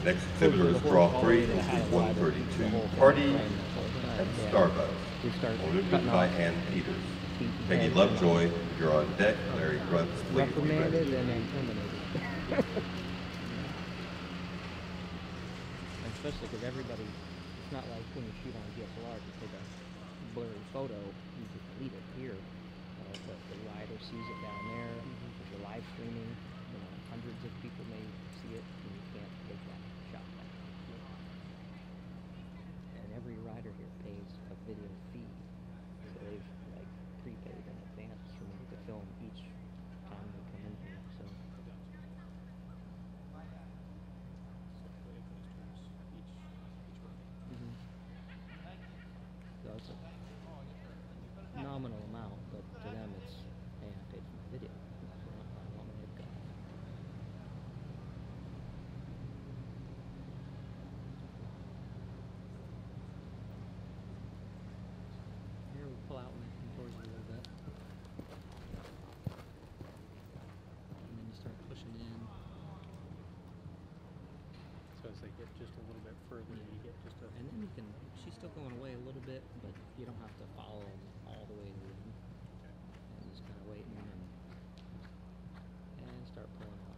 Next exhibitor is Draw 3, Entry 132, Party at Starbucks, ordered by Ann Peters. Peggy Lovejoy, you're on deck. Larry Gruntz, please be ready. Reprimanded and then terminated. Especially because everybody, it's not like when you shoot on a DSLR, if you take a blurry photo, you just delete it here. But the rider sees it down there. If you're live streaming, hundreds of people may see it, and you can't take that shot back. And every rider here pays a video fee, so they've like prepaid in advance for me to film each time they come in here. So. So it's a nominal amount, but to them it's, hey, I paid for my video. I want my head cut. Here we pull out and come towards you a little bit. And then you start pushing in. So as they get just a little bit further, you get just a... And then you can, she's still going away a little bit, but you don't have to follow them all the way to the end. And just kind of waiting and start pulling out.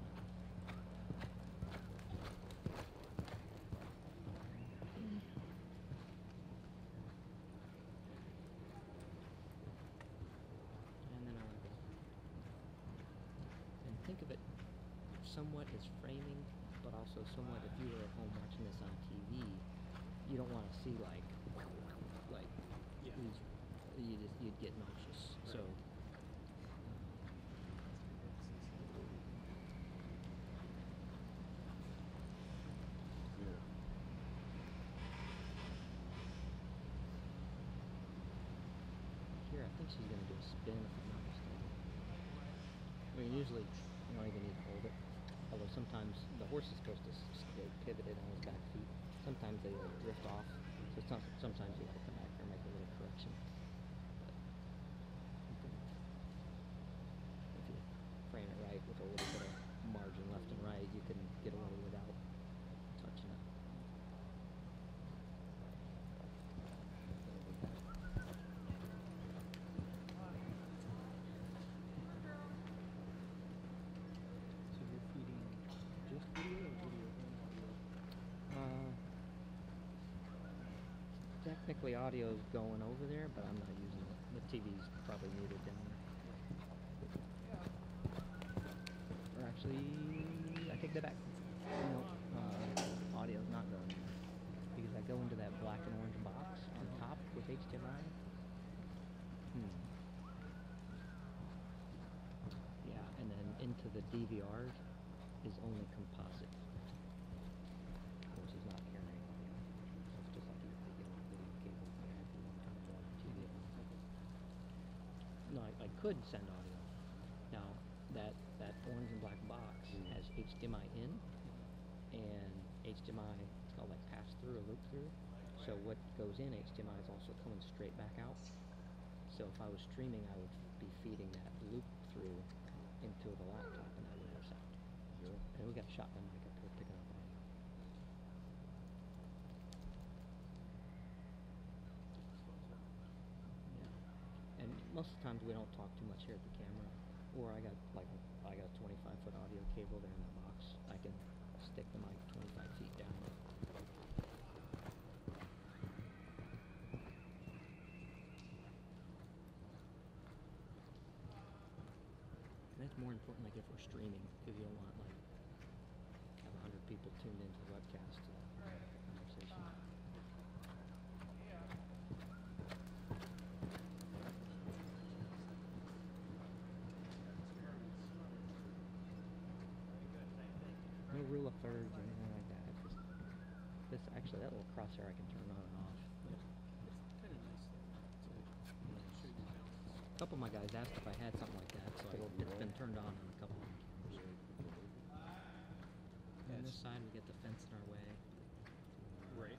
And then I let go. And think of it somewhat as framing, but also somewhat if you were at home watching this on TV, you don't want to see like you'd get nauseous. Right. So here I think she's gonna do a spin if I'm not mistaken. I mean usually you don't even need to hold it. Although sometimes the horse is supposed to stay pivoted on his back feet. Sometimes they like drift off. So sometimes you have to come back or make a little correction. But if you frame it right with a little bit of margin left and right, you can get away without touching it. So you're feeding just video or video and audio? Technically audio is going over there, but I'm not using it. The TV's probably muted down there. Or actually, I take that back. No, audio's not going there. Because I go into that black and orange box on top with HDMI. Yeah, and then into the DVR is only composite. Which is not carrying audio. It's just like you get a video cable there if you want to turn it on TV. No, I could send audio. Now, that orange and black box has HDMI in and HDMI, it's called like pass-through or loop-through. So what goes in HDMI is also coming straight back out. So if I was streaming, I would be feeding that loop-through into the laptop and that would have sound. And we got a shotgun mic up here picking up audio. Yeah. And most of the times we don't talk too much here at the camera. Or I got a 25-foot audio cable there in the box. I can stick the mic 25 feet down. And that's more important like if we're streaming, because you don't want like have 100 people tuned into the webcast conversation. No rule of thirds or anything like that. This actually, that little crosshair I can turn on and off. Kind of nice though. To show you balance. A couple of my guys asked if I had something like that, so it's been turned on a couple of cameras. On this side, we get the fence in our way. Right.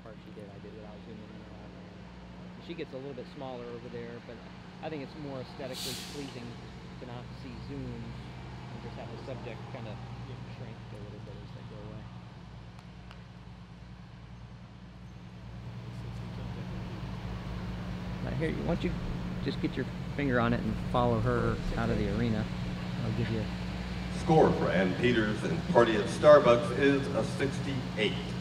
part she did, I did without zooming in or out. And she gets a little bit smaller over there, but I think it's more aesthetically pleasing to not see zooms and just have the subject kind of shrink a little bit as they go away. Now here, why don't you just get your finger on it and follow her out of the arena. I'll give you. Score for Ann Peters and Party at Starbucks is a 68.